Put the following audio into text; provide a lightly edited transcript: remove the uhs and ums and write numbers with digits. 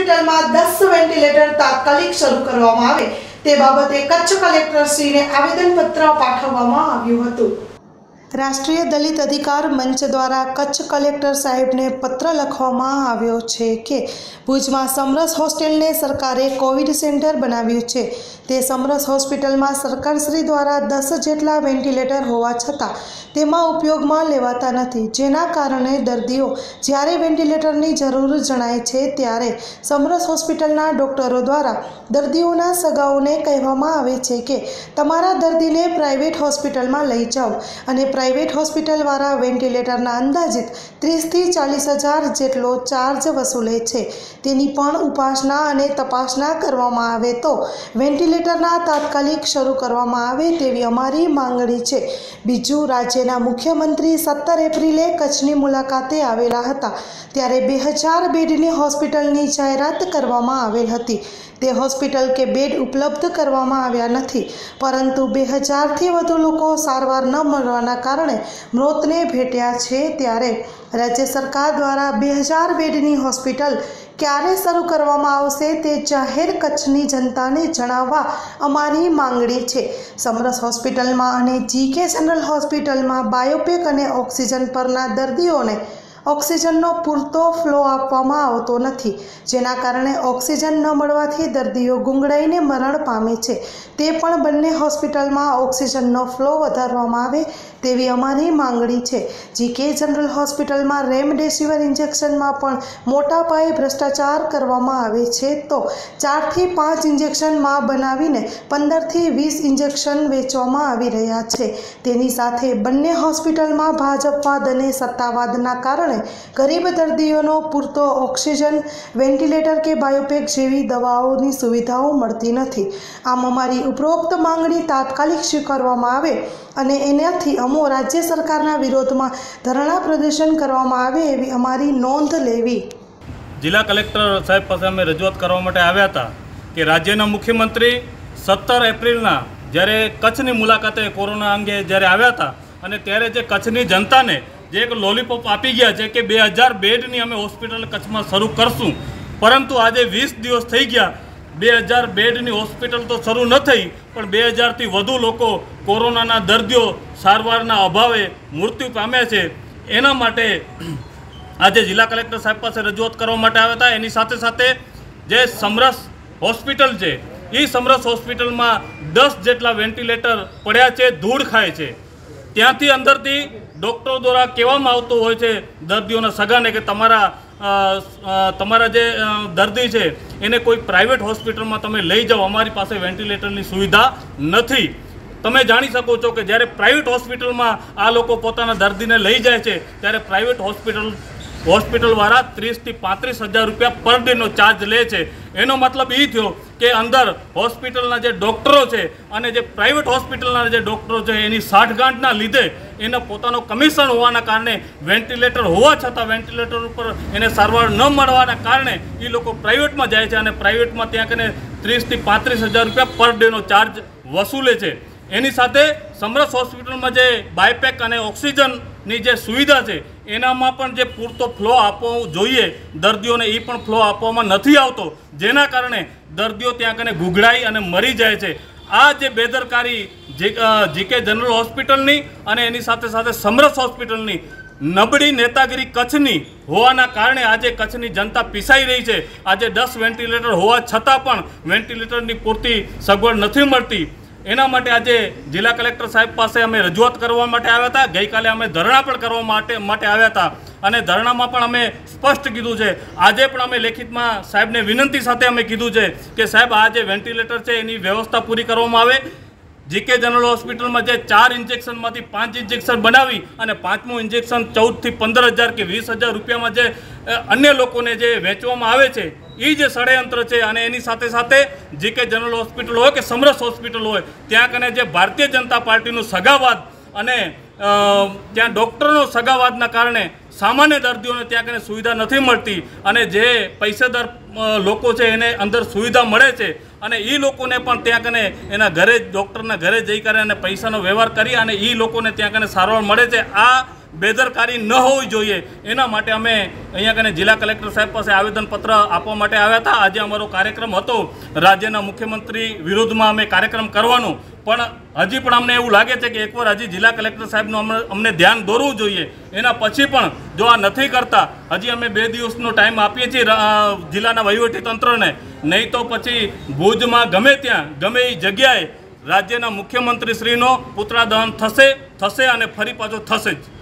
હોસ્પિટલમાં 10 વેન્ટિલેટર તાત્કાલિક શરૂ કરવામાં આવે તે બાબતે કચ્છ કલેક્ટરશ્રીને આવેદનપત્ર પાઠવવામાં આવ્યું હતું। રાષ્ટ્રીય દલિત અધિકાર મંચ દ્વારા કચ્છ કલેક્ટર સાહેબને પત્ર લખવામાં આવ્યો છે કે ભુજમાં સમરસ હોસ્ટેલને સરકારે કોવિડ સેન્ટર બનાવ્યું છે। તે સમરસ હોસ્પિટલમાં સરકારશ્રી દ્વારા 10 જેટલા વેન્ટિલેટર હોવા છતાં તેમાં ઉપયોગમાં લેવાતા નથી, જેના કારણે દર્દીઓ જ્યારે વેન્ટિલેટરની જરૂર જણાય છે ત્યારે સમરસ હોસ્પિટલના ડૉક્ટરો દ્વારા દર્દીઓના સગાઓને કહેવામાં આવે છે કે તમારા દર્દીને પ્રાઇવેટ હોસ્પિટલમાં લઈ જાઓ અને પ્રાઇવેટ હોસ્પિટલવાળા વેન્ટિલેટરના અંદાજિત 30 થી 40 હજાર જેટલો ચાર્જ વસૂલે છે। તેની પણ ઉપાસના અને તપાસના કરવામાં આવે તો વેન્ટિલેટરના તાત્કાલિક શરૂ કરવામાં આવે તેવી અમારી માંગણી છે। બીજું, રાજ્યના મુખ્યમંત્રી 17 એપ્રિલે કચ્છની મુલાકાતે આવેલા હતા ત્યારે 2000 બેડની હોસ્પિટલની જાહેરાત કરવામાં આવેલ હતી। તે હોસ્પિટલ કે બેડ ઉપલબ્ધ કરવામાં આવ્યા નથી, પરંતુ 2000થી વધુ લોકો સારવાર ન મળવાના કારણે મોતને ભેટ્યા છે। ત્યારે રાજ્ય સરકાર દ્વારા 2000 બેડની હોસ્પિટલ ક્યારે શરૂ કરવામાં આવશે તે જાહેર કચ્છની જનતાને જણાવવા અમારી માંગણી છે। સમરસ હોસ્પિટલમાં અને જીકે જનરલ હોસ્પિટલમાં બાયોપેક અને ઓક્સિજન પરના દર્દીઓને ઓક્સિજનનો પૂરતો ફ્લો આપવામાં આવતો નથી, જેના કારણે ઓક્સિજન ન મળવાથી દર્દીઓ ગુંગળાઈને મરણ પામે છે। તે પણ બંને હોસ્પિટલમાં ઓક્સિજનનો ફ્લો વધારવામાં આવે તેવી અમારી માંગણી છે। જીકે જનરલ હોસ્પિટલમાં રેમડેસિવિર ઇન્જેક્શનમાં પણ મોટા પાયે ભ્રષ્ટાચાર કરવામાં આવે છે, તો 4 થી 5 ઇન્જેક્શનમાં બનાવીને 15 થી 20 ઇન્જેક્શન વેચવામાં આવી રહ્યા છે। તેની સાથે બંને હોસ્પિટલમાં ભાજપવાદ અને સત્તાવાદના કારણે ગરીબ દર્દીઓનો પૂરતો ઓક્સિજન, વેન્ટિલેટર કે બાયોપેક જેવી દવાઓની સુવિધાઓ મળતી નથી। આમ અમારી ઉપરોક્ત માંગણી તાત્કાલિક સ્વીકારવામાં આવે અને એનાથી અમો રાજ્ય સરકારના વિરોધમાં ધરણા પ્રદર્શન કરવામાં આવે એવી અમારી નોંધ લેવી। જિલ્લા કલેક્ટર સાહેબ પાસે અમે રજૂઆત કરવા માટે આવ્યા હતા કે રાજ્યના મુખ્યમંત્રી 17 એપ્રિલના જ્યારે કચ્છની મુલાકાતે કોરોના અંગે જ્યારે આવ્યા હતા અને ત્યારે જે કચ્છની જનતાને જે એક લોલીપોપ આપી ગયા છે કે 2000 બેડની અમે હોસ્પિટલ કચ્છમાં શરૂ કરશું, પરંતુ આજે 20 દિવસ થઈ ગયા, 2000 બેડની હોસ્પિટલ તો શરૂ ન થઈ, પણ 2000થી વધુ લોકો કોરોનાના દર્દીઓ સારવારના અભાવે મૃત્યુ પામ્યા છે। એના માટે આજે જિલ્લા કલેક્ટર સાહેબ પાસે રજૂઆત કરવા માટે આવ્યા હતા। એની સાથે સાથે જે સમરસ હોસ્પિટલ છે એ સમરસ હોસ્પિટલમાં 10 જેટલા વેન્ટિલેટર પડ્યા છે, ધૂળ ખાય છે। ત્યાંથી અંદરથી ડૉક્ટરો દ્વારા કહેવામાં આવતું હોય છે દર્દીઓના સગાને કે તમારા જે દર્દી છે એને કોઈ પ્રાઇવેટ હોસ્પિટલમાં તમે લઈ જાઓ, અમારી પાસે વેન્ટિલેટરની સુવિધા નથી। તમે જાણી શકો છો કે જ્યારે પ્રાઇવેટ હોસ્પિટલમાં આ લોકો પોતાના દર્દીને લઈ જાય છે ત્યારે પ્રાઇવેટ હોસ્પિટલવાળા 30 થી 35 હજાર રૂપિયા પર ડેનો ચાર્જ લે છે। એનો મતલબ એ થયો કે અંદર હોસ્પિટલના જે ડૉક્ટરો છે અને જે પ્રાઇવેટ હોસ્પિટલના જે ડૉક્ટરો છે એની સાઠગાંઠના લીધે એને પોતાનો કમિશન હોવાના કારણે વેન્ટિલેટર હોવા છતાં વેન્ટિલેટર ઉપર એને સારવાર ન મળવાના કારણે એ લોકો પ્રાઇવેટમાં જાય છે અને પ્રાઇવેટમાં ત્યાં કને 30 થી 35 હજાર રૂપિયા પર ડેનો ચાર્જ વસૂલે છે। એની સાથે સમરસ હોસ્પિટલમાં જે બાયોપેક અને ઓક્સિજનની જે સુવિધા છે એનામાં પણ જે પૂરતો ફ્લો આપવો જોઈએ દર્દીઓને એ પણ ફ્લો આપવામાં નથી આવતો, જેના કારણે દર્દીઓ ત્યાં કને ગુગળાઈ અને મરી જાય છે। આ જે બેદરકારી જીકે જનરલ હોસ્પિટલની અને એની સાથે સાથે સમરસ હોસ્પિટલની નબળી નેતાગીરી કચ્છની હોવાના કારણે આજે કચ્છની જનતા પીસાઈ રહી છે। આજે 10 વેન્ટિલેટર હોવા છતાં પણ વેન્ટિલેટરની પૂરતી સગવડ નથી મળતી। એના માટે આજે જિલ્લા કલેક્ટર સાહેબ પાસે અમે રજૂઆત કરવા માટે આવ્યા હતા। ગઈકાલે અમે ધરણા પણ કરવા માટે આવ્યા હતા અને ધરણામાં પણ અમે સ્પષ્ટ કીધું છે, આજે પણ અમે લેખિતમાં સાહેબને વિનંતી સાથે અમે કીધું છે કે સાહેબ આ જે વેન્ટિલેટર છે એની વ્યવસ્થા પૂરી કરવામાં આવે। જીકે જનરલ હોસ્પિટલમાં જે 4 ઇન્જેક્શનમાંથી 5 ઇન્જેક્શન બનાવી અને 5મું ઇન્જેક્શન 14 થી 15 હજાર કે 20 હજાર રૂપિયામાં જે અન્ય લોકોને જે વેચવામાં આવે છે એ જે ષડયંત્ર છે। અને એની સાથે સાથે જીકે જનરલ હોસ્પિટલ હોય કે સમરસ હોસ્પિટલ હોય ત્યાં કને જે ભારતીય જનતા પાર્ટીનું સગાવાદ અને ત્યાં ડૉક્ટરનો સગાવાદના કારણે સામાન્ય દર્દીઓને ત્યાં કને સુવિધા નથી મળતી અને જે પૈસેદાર લોકો છે એને અંદર સુવિધા મળે છે અને એ લોકોને પણ ત્યાં કને એના ઘરે ડૉક્ટરના ઘરે જઈ કરીને પૈસાનો વ્યવહાર કરી અને એ લોકોને ત્યાં કને સારવાર મળે છે। આ બેદરકારી ન હોવી જોઈએ એના માટે અમે અહીંયા કને જિલ્લા કલેક્ટર સાહેબ પાસે આવેદનપત્ર આપવા માટે આવ્યા હતા. આજે અમારો કાર્યક્રમ હતો રાજ્યના મુખ્યમંત્રી વિરુદ્ધમાં અમે કાર્યક્રમ કરવાનો, પણ હજી પણ અમને એવું લાગે છે કે એકવાર હજી જિલ્લા કલેક્ટર સાહેબનું અમને ધ્યાન દોરવું જોઈએ. એના પછી પણ જો આ નથી કરતા, હજી અમે 2 દિવસનો ટાઈમ આપીએ છીએ જિલ્લાના વહીવટીતંત્રને, નહીં તો પછી ભુજમાં ગમે ત્યાં ગમે એ જગ્યાએ રાજ્યના મુખ્યમંત્રીશ્રીનો પુતળા દહન થશે અને ફરી પાછું થશે જ.